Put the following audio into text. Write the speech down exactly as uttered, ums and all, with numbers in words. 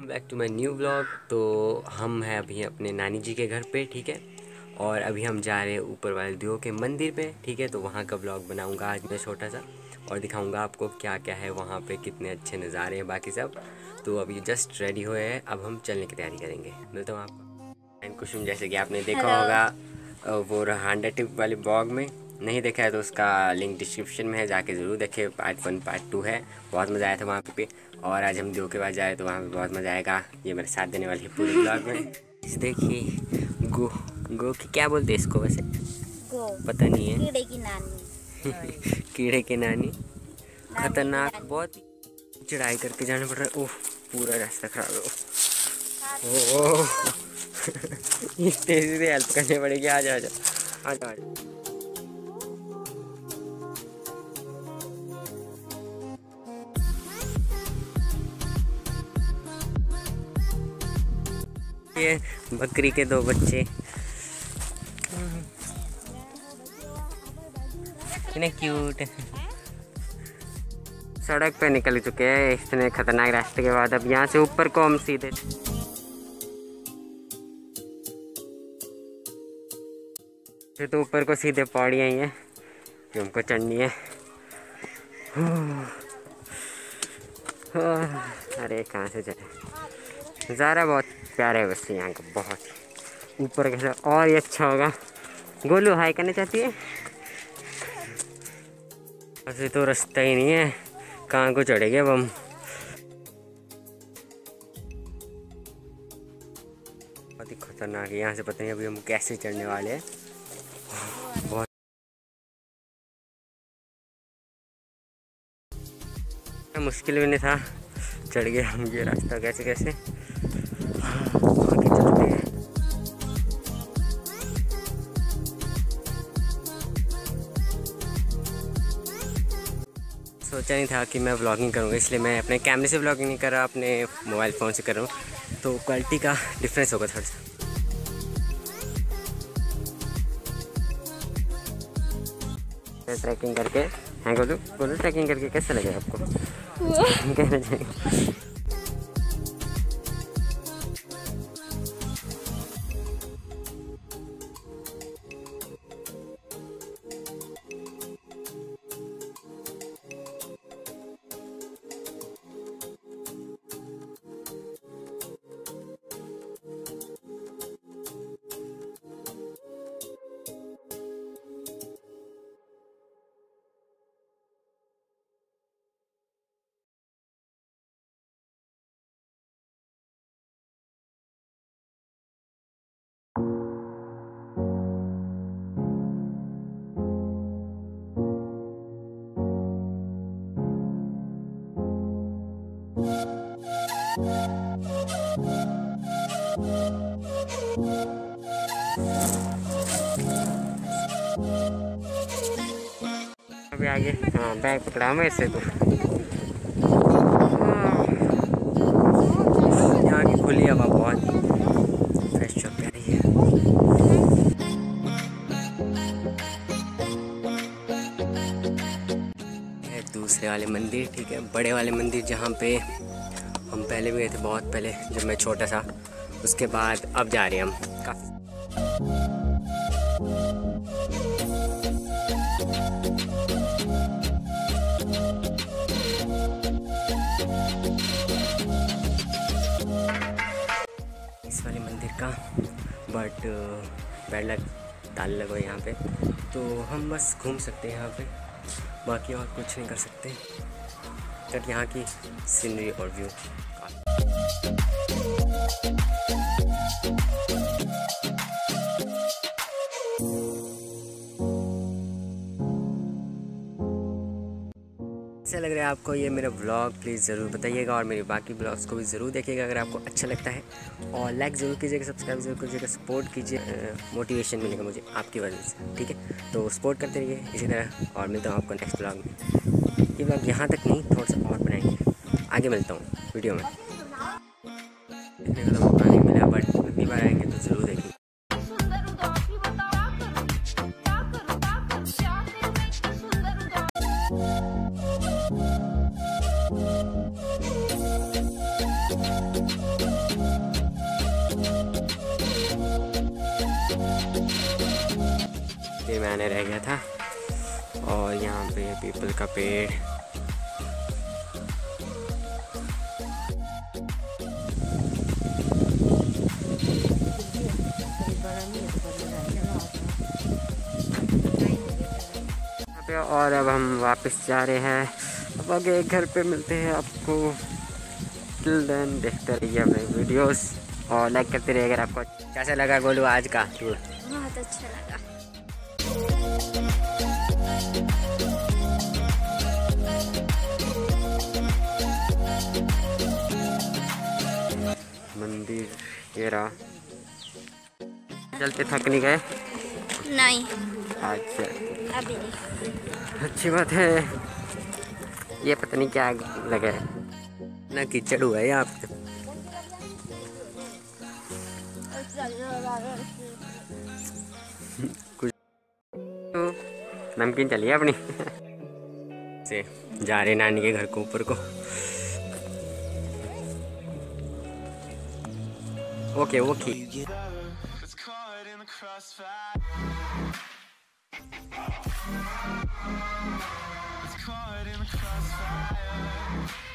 Back to my new vlog. तो हम हैं अभी अपने नानी जी के घर पे, ठीक है। और अभी हम जा रहे हैं ऊपर वाले देव के मंदिर पे, ठीक है। तो वहाँ का व्लॉग बनाऊंगा आज मैं छोटा सा, और दिखाऊंगा आपको क्या क्या है वहाँ पे, कितने अच्छे नज़ारे हैं बाकी सब। तो अभी जस्ट रेडी हुए हैं, अब हम चलने की तैयारी करेंगे। मिलता हूँ आपको एंड कुछ जैसे कि आपने देखा होगा वो हांडा टिप वाले ब्लॉग में। नहीं देखा है तो उसका लिंक डिस्क्रिप्शन में है, जाके ज़रूर देखें। पार्ट वन पार्ट टू है, बहुत मज़ा आया था वहाँ पे। और आज हम देव के पास जाए तो वहाँ पे बहुत मज़ा आएगा। ये मेरे साथ देने वाली है पूरे ब्लॉग में। देखिए गो गो की क्या बोलते हैं इसको वैसे, गो पता नहीं है। कीड़े की नानी कीड़े की नानी। खतरनाक, बहुत चढ़ाई करके जाना पड़ रहा है। ओह पूरा रास्ता खराब है। ओह इस तेजी से हेल्प करनी पड़ेगी। आ जा आ जा आ जा। ये बकरी के दो बच्चे, कितने क्यूट। सड़क पे निकल चुके हैं इतने खतरनाक रास्ते के बाद। अब यहाँ से ऊपर को हम सीधे तो ऊपर को सीधे पौड़ियाँ ही हैं जो हमको चढ़नी है। अरे कहाँ से चले। नज़ारा बहुत प्यारा है वैसे यहाँ का, बहुत ऊपर कैसा और ही अच्छा होगा। गोलू हाई करना चाहती है। ऐसे तो रास्ता ही नहीं है, कहाँ को चढ़ेंगे अब हम। बहुत ही खतरनाक है यहाँ से, पता नहीं अभी हम कैसे चढ़ने वाले हैं। बहुत मुश्किल भी नहीं था, चढ़ गए हम ये रास्ता कैसे कैसे। आगे चलते हैं। सोचा नहीं था कि मैं व्लॉगिंग करूँगा, इसलिए मैं अपने कैमरे से व्लॉगिंग नहीं कर रहा, अपने मोबाइल फ़ोन से कर रहा हूँ। तो क्वालिटी का डिफरेंस होगा थोड़ा सा। ट्रैकिंग करके हैं गोलू, गोलू ट्रैकिंग करके कैसे लगे आपको? कहना चाहिए। अभी आगे हाँ बैग पकड़ा मेरे से। तो यहाँ की खुली हवा बहुत फ्रेश और प्यारी है। ये दूसरे वाले मंदिर, ठीक है, बड़े वाले मंदिर जहाँ पे हम पहले भी गए थे, बहुत पहले जब मैं छोटा था। उसके बाद अब जा रहे हैं हम काफ़ी। इस वाले मंदिर का बट बैड लक डाल लगो यहाँ पे, तो हम बस घूम सकते हैं यहाँ पे, बाकी और कुछ नहीं कर सकते। बट यहाँ की सीनरी और व्यू कैसा लग रहा है आपको ये मेरा व्लॉग, प्लीज़ ज़रूर बताइएगा। और मेरे बाकी ब्लॉग्स को भी ज़रूर देखिएगा अगर आपको अच्छा लगता है। और लाइक ज़रूर कीजिएगा, सब्सक्राइब ज़रूर कीजिएगा, सपोर्ट कीजिए। मोटिवेशन मिलेगा मुझे आपकी वजह से, ठीक है। तो सपोर्ट करते रहिए इसी तरह, और मिलता हूँ आपको नेक्स्ट ब्लॉग में। ये ब्लॉग यहाँ तक नहीं, थोड़ा सा और बनाएंगे, आगे मिलता हूँ वीडियो में। देखने का तो मौका नहीं मिला, बट अगली बार आएंगे तो ज़रूर देखेंगे। Thank you. फिर मैंने रह गया था। और यहाँ पे पीपल का पेड़, यहाँ पे। और अब हम वापस जा रहे हैं। अब आगे घर पे मिलते हैं आपको। टिल देन देखते रहिए अपने वीडियोस और लाइक करते रहिए। अगर आपको कैसा लगा गोलू आज का टूर? बहुत अच्छा लगा। मंदिर ये रहा। चलते थक नहीं गए? नहीं, अच्छा, अभी नहीं। अच्छी बात है। ये पता नहीं क्या लगा है ना, कीचड़ हुआ है यहाँ पे। कुछ तो नमकीन चलिए अपनी से जा रहे नानी के घर को ऊपर को। Okay okay. Caught in the crossfire.